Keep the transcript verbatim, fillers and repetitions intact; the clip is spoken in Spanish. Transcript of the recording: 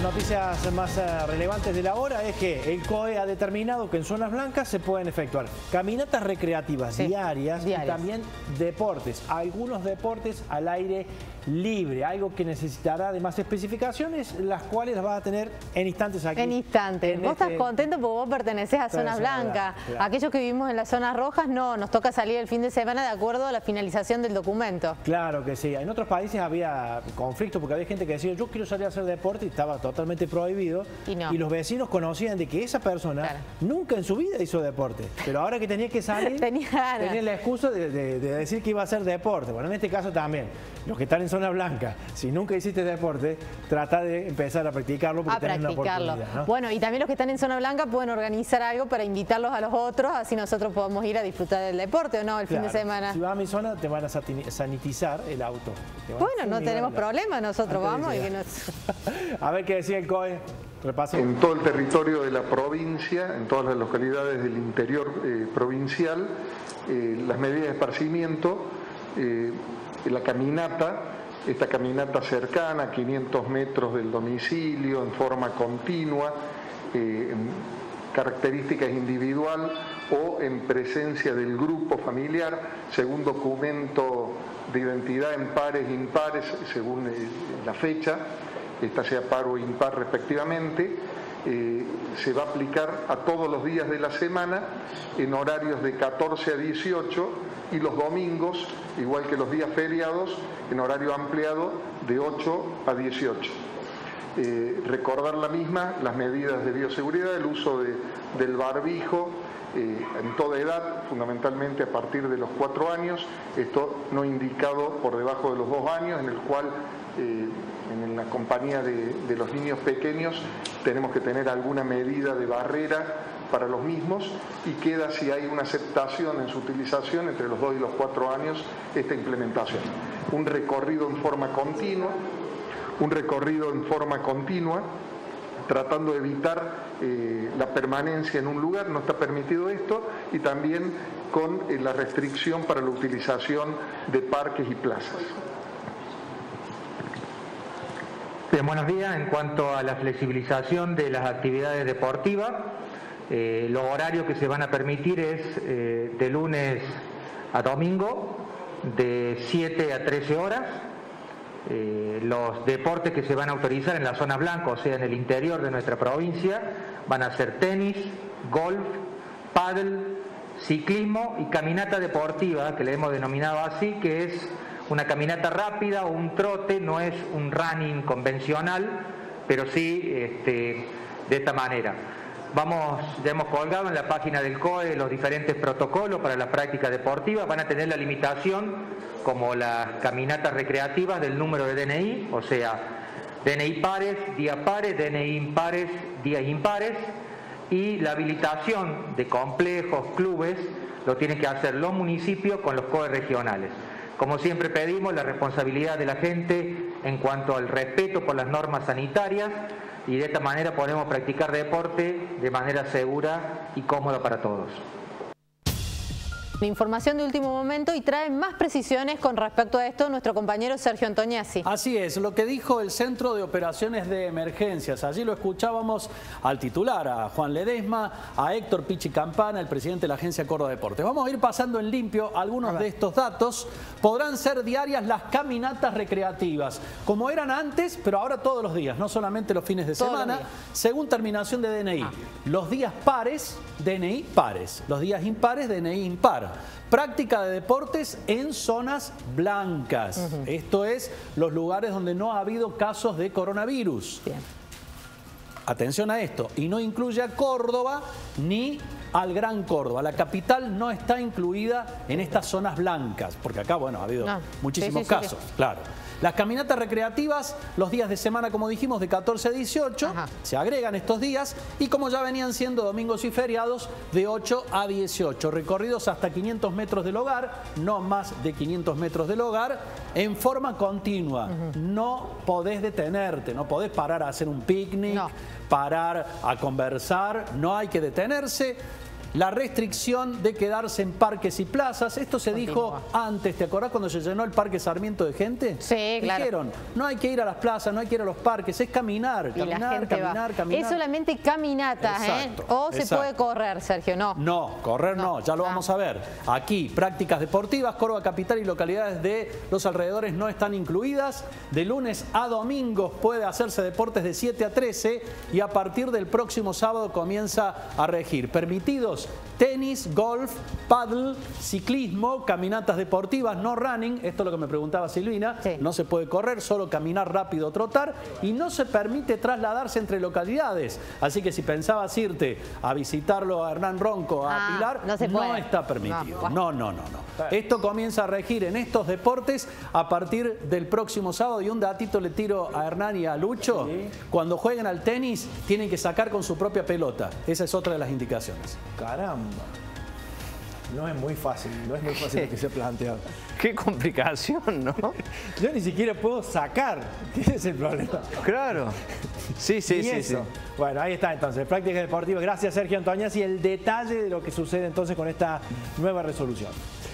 noticias más uh, relevantes de la hora es que el C O E ha determinado que en zonas blancas se pueden efectuar caminatas recreativas sí, diarias, diarias y también deportes, algunos deportes al aire libre, algo que necesitará de más especificaciones, las cuales las vas a tener en instantes aquí. En instantes. En vos este... estás contento porque vos pertenecés a zonas blancas. Claro. Aquellos que vivimos en las zonas rojas no, nos toca salir el fin de semana de acuerdo a la finalización del documento. Claro que sí. En otros países había conflicto porque había gente que decía yo quiero salir a hacer deporte y estaba totalmente prohibido. Y, no. y los vecinos conocían de que esa persona claro. nunca en su vida hizo deporte. Pero ahora que tenía que salir, tenía, tenía la excusa de, de, de decir que iba a hacer deporte. Bueno, en este caso también. Los que están en zona blanca, si nunca hiciste deporte, trata de empezar a practicarlo porque tenés una oportunidad, ¿no? Bueno, y también los que están en zona blanca pueden organizar algo para invitarlos a los otros, así nosotros podemos ir a disfrutar del deporte, ¿o no? El claro. fin de semana. Si vas a mi zona, te van a sanitizar el auto. Bueno, no tenemos problema, nosotros vamos. Y que nos... A ver qué decía el C O E. Repaso. En todo el territorio de la provincia, en todas las localidades del interior eh, provincial, eh, las medidas de esparcimiento, eh, la caminata, esta caminata cercana, quinientos metros del domicilio, en forma continua, eh, en características individual o en presencia del grupo familiar, según documento de identidad en pares e impares, según eh, la fecha, esta sea par o impar respectivamente, eh, se va a aplicar a todos los días de la semana en horarios de catorce a dieciocho y los domingos, igual que los días feriados, en horario ampliado de ocho a dieciocho. Eh, recordar la misma, las medidas de bioseguridad, el uso de, del barbijo eh, en toda edad, fundamentalmente a partir de los cuatro años, esto no indicado por debajo de los dos años, en el cual eh, en la compañía de, de los niños pequeños tenemos que tener alguna medida de barrera para los mismos y queda, si hay una aceptación en su utilización entre los dos y los cuatro años, esta implementación. Un recorrido en forma continua, un recorrido en forma continua, tratando de evitar eh, la permanencia en un lugar, no está permitido esto, y también con eh, la restricción para la utilización de parques y plazas. Bien, buenos días. En cuanto a la flexibilización de las actividades deportivas, Eh, los horarios que se van a permitir es eh, de lunes a domingo de siete a trece horas. Eh, los deportes que se van a autorizar en la zona blanca, o sea en el interior de nuestra provincia, van a ser tenis, golf, pádel, ciclismo y caminata deportiva, que le hemos denominado así, que es una caminata rápida o un trote, no es un running convencional, pero sí este, de esta manera. Vamos, ya hemos colgado en la página del C O E los diferentes protocolos para la práctica deportiva. Van a tener la limitación, como las caminatas recreativas, del número de D N I, o sea, D N I pares, día pares, D N I impares, días impares, y la habilitación de complejos, clubes, lo tienen que hacer los municipios con los C O E regionales. Como siempre pedimos, la responsabilidad de la gente en cuanto al respeto por las normas sanitarias, y de esta manera podemos practicar deporte de manera segura y cómoda para todos. Información de último momento y trae más precisiones con respecto a esto nuestro compañero Sergio Antoniazzi. Así es, lo que dijo el Centro de Operaciones de Emergencias. Allí lo escuchábamos al titular, a Juan Ledesma, a Héctor Pichi Campana, el presidente de la Agencia Córdoba Deportes. Vamos a ir pasando en limpio algunos de estos datos. Podrán ser diarias las caminatas recreativas, como eran antes, pero ahora todos los días, no solamente los fines de semana, según terminación de D N I. Ah. Los días pares, D N I pares. Los días impares, D N I impar. Práctica de deportes en zonas blancas. Uh-huh. Esto es los lugares donde no ha habido casos de coronavirus. Bien. Atención a esto. Y no incluye a Córdoba ni al Gran Córdoba. La capital no está incluida en estas zonas blancas, porque acá, bueno, ha habido no. muchísimos sí, sí, casos, sí, sí. claro. Las caminatas recreativas, los días de semana, como dijimos, de catorce a dieciocho, Ajá. se agregan estos días, y como ya venían siendo domingos y feriados, de ocho a dieciocho. Recorridos hasta quinientos metros del hogar, no más de quinientos metros del hogar, en forma continua. Uh-huh. No podés detenerte, no podés parar a hacer un picnic, no. parar a conversar, no hay que detenerse. la restricción de quedarse en parques y plazas. Esto se Continúa. dijo antes, ¿te acordás cuando se llenó el Parque Sarmiento de gente? Sí, claro. Dijeron, no hay que ir a las plazas, no hay que ir a los parques, es caminar, caminar, caminar, va. caminar. Es solamente caminatas, exacto, ¿eh? O exacto. se puede correr, Sergio, no. No, correr no, no ya lo ah. vamos a ver. Aquí, prácticas deportivas, Córdoba Capital y localidades de los alrededores no están incluidas. De lunes a domingos puede hacerse deportes de siete a trece y a partir del próximo sábado comienza a regir. Permitidos tenis, golf, paddle, ciclismo, caminatas deportivas, no running. Esto es lo que me preguntaba Silvina. Sí. No se puede correr, solo caminar rápido, trotar. Y no se permite trasladarse entre localidades. Así que si pensabas irte a visitarlo a Hernán Ronco, a ah, Pilar, no, se puede. no está permitido. No, no, no, no. Esto comienza a regir en estos deportes a partir del próximo sábado. Y un datito le tiro a Hernán y a Lucho. Sí. Cuando jueguen al tenis, tienen que sacar con su propia pelota. Esa es otra de las indicaciones. Caramba. No es muy fácil, no es muy fácil lo que se ha planteado. Qué complicación, ¿no? Yo ni siquiera puedo sacar. ¿Qué es el problema? Claro. Sí, sí, sí, eso. sí. Bueno, ahí está entonces. Prácticas deportivas. Gracias, Sergio Antoñas. Y el detalle de lo que sucede entonces con esta nueva resolución.